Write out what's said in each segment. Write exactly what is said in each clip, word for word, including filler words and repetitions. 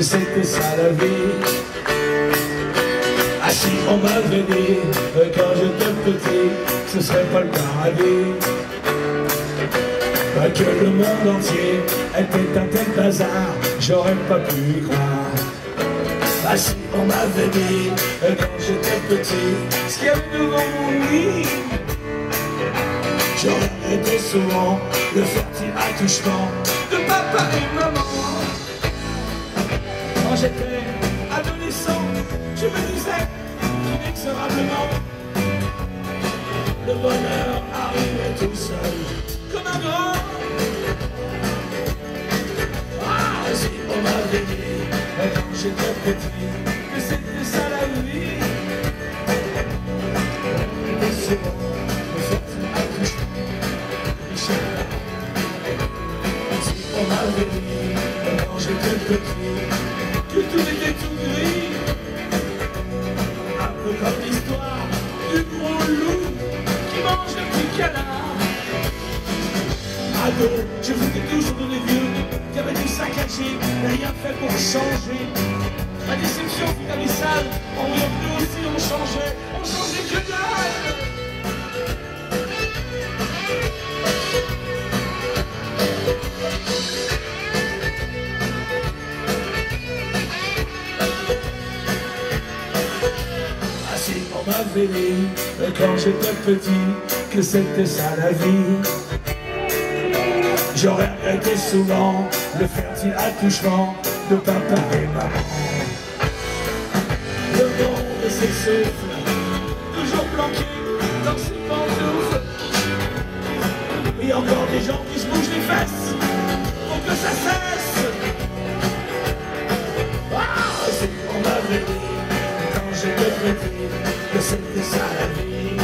que c'était ça la vie. Ah si on m'avait dit euh, quand j'étais petit, ce serait pas le paradis, bah, que le monde entier était un tel bazar, j'aurais pas pu y croire. Ah si on m'avait dit euh, quand j'étais petit, ce qu'il y avait devant mon lit, j'aurais arrêté souvent le fertile attouchement de papa et maman. Quand j'étais adolescent, je me disais inexorablement, le bonheur arrivait tout seul, comme un grand. Ah, si on m'avait dit, quand j'étais petit, que c'était ça la vie, et souvent, le fertile attouchement de chacun. Si on m'avait dit, quand j'étais petit, que tout était tout gris, un peu comme l'histoire du gros loup qui mange le petit canard. Ado, je foutais toujours dans les vieux qui avaient du saccagé, rien fait pour changer. La déception fut abyssale, en voyant que nous aussi on changeait, on changeait que dalle. On m'avait dit, quand j'étais petit, que c'était ça la vie. J'aurais regretté souvent le fertile attouchement de papa et maman. Le monde s'essouffle, toujours planqué dans ses pantoufles. Il y a encore des gens qui se bougent les fesses pour que ça cesse. Ah, si on m'avait dit, quand j'étais petit, que c'était ça la vie,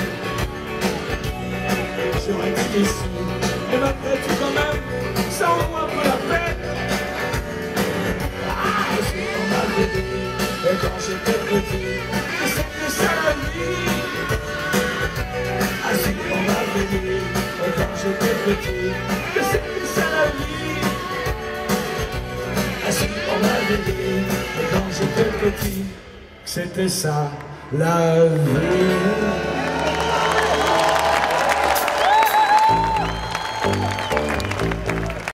j'aurais été déçu, et malgré tout quand même, ça en vaut un peu la peine. Ah, si on m'avait dit, et quand j'étais petit, que c'était ça la vie. Ah, si on m'avait dit, et quand j'étais petit, que c'était ça la vie. Ah, si on m'avait dit, et quand j'étais petit, que c'était ça la vie.